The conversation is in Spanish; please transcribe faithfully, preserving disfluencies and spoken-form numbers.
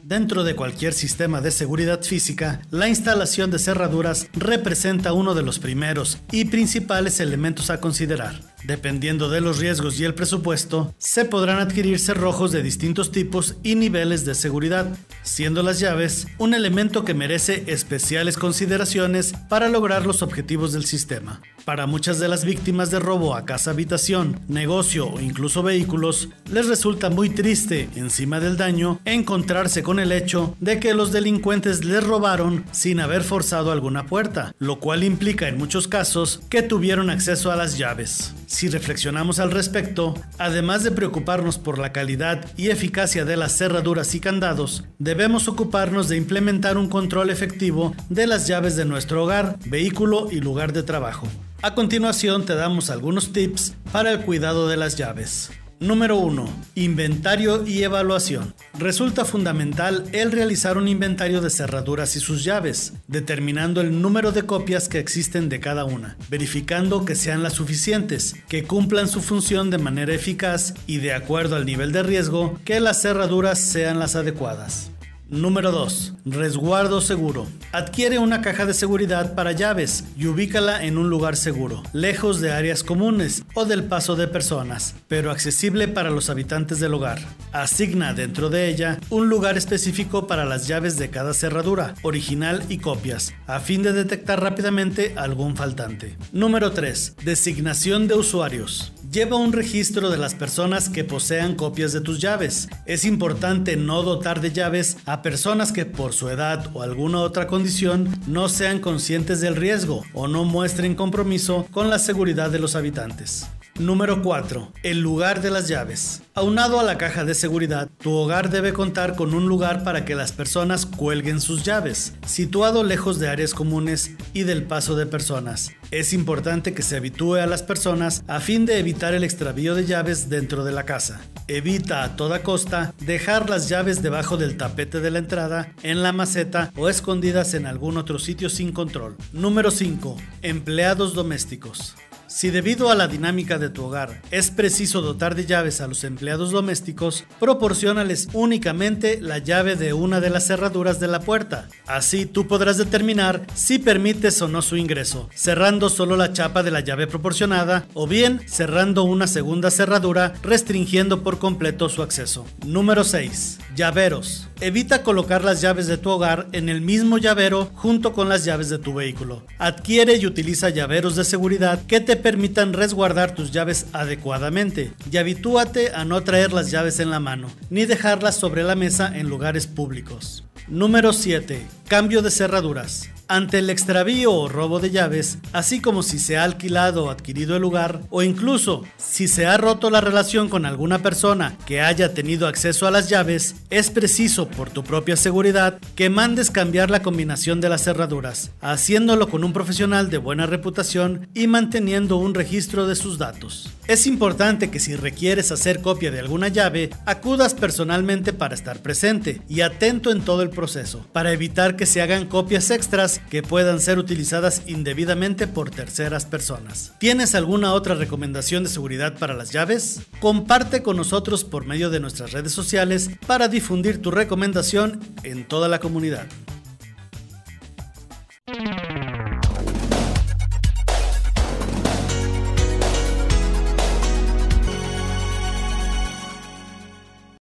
Dentro de cualquier sistema de seguridad física, la instalación de cerraduras representa uno de los primeros y principales elementos a considerar. Dependiendo de los riesgos y el presupuesto, se podrán adquirir cerrojos de distintos tipos y niveles de seguridad, siendo las llaves un elemento que merece especiales consideraciones para lograr los objetivos del sistema. Para muchas de las víctimas de robo a casa, habitación, negocio o incluso vehículos, les resulta muy triste, encima del daño, encontrarse con el hecho de que los delincuentes les robaron sin haber forzado alguna puerta, lo cual implica en muchos casos que tuvieron acceso a las llaves. Si reflexionamos al respecto, además de preocuparnos por la calidad y eficacia de las cerraduras y candados, debemos ocuparnos de implementar un control efectivo de las llaves de nuestro hogar, vehículo y lugar de trabajo. A continuación te damos algunos tips para el cuidado de las llaves. Número uno. Inventario y evaluación. Resulta fundamental el realizar un inventario de cerraduras y sus llaves, determinando el número de copias que existen de cada una, verificando que sean las suficientes, que cumplan su función de manera eficaz y de acuerdo al nivel de riesgo, que las cerraduras sean las adecuadas. Número dos. Resguardo seguro. Adquiere una caja de seguridad para llaves y ubícala en un lugar seguro, lejos de áreas comunes o del paso de personas, pero accesible para los habitantes del hogar. Asigna dentro de ella un lugar específico para las llaves de cada cerradura, original y copias, a fin de detectar rápidamente algún faltante. Número tres. Designación de usuarios. Lleva un registro de las personas que posean copias de tus llaves. Es importante no dotar de llaves a personas que por su edad o alguna otra condición no sean conscientes del riesgo o no muestren compromiso con la seguridad de los habitantes. Número cuatro. El lugar de las llaves. Aunado a la caja de seguridad, tu hogar debe contar con un lugar para que las personas cuelguen sus llaves, situado lejos de áreas comunes y del paso de personas. Es importante que se habitúe a las personas a fin de evitar el extravío de llaves dentro de la casa. Evita a toda costa dejar las llaves debajo del tapete de la entrada, en la maceta o escondidas en algún otro sitio sin control. Número cinco. Empleados domésticos. Si debido a la dinámica de tu hogar es preciso dotar de llaves a los empleados domésticos, proporciónales únicamente la llave de una de las cerraduras de la puerta. Así tú podrás determinar si permites o no su ingreso, cerrando solo la chapa de la llave proporcionada o bien cerrando una segunda cerradura, restringiendo por completo su acceso. Número seis. Llaveros. Evita colocar las llaves de tu hogar en el mismo llavero junto con las llaves de tu vehículo. Adquiere y utiliza llaveros de seguridad que te permitan resguardar tus llaves adecuadamente y habitúate a no traer las llaves en la mano, ni dejarlas sobre la mesa en lugares públicos. Número siete. Cambio de cerraduras. Ante el extravío o robo de llaves, así como si se ha alquilado o adquirido el lugar, o incluso si se ha roto la relación con alguna persona que haya tenido acceso a las llaves, es preciso, por tu propia seguridad, que mandes cambiar la combinación de las cerraduras, haciéndolo con un profesional de buena reputación y manteniendo un registro de sus datos. Es importante que si requieres hacer copia de alguna llave, acudas personalmente para estar presente y atento en todo el proceso, para evitar que se hagan copias extras que puedan ser utilizadas indebidamente por terceras personas. ¿Tienes alguna otra recomendación de seguridad para las llaves? Comparte con nosotros por medio de nuestras redes sociales para difundir tu recomendación en toda la comunidad.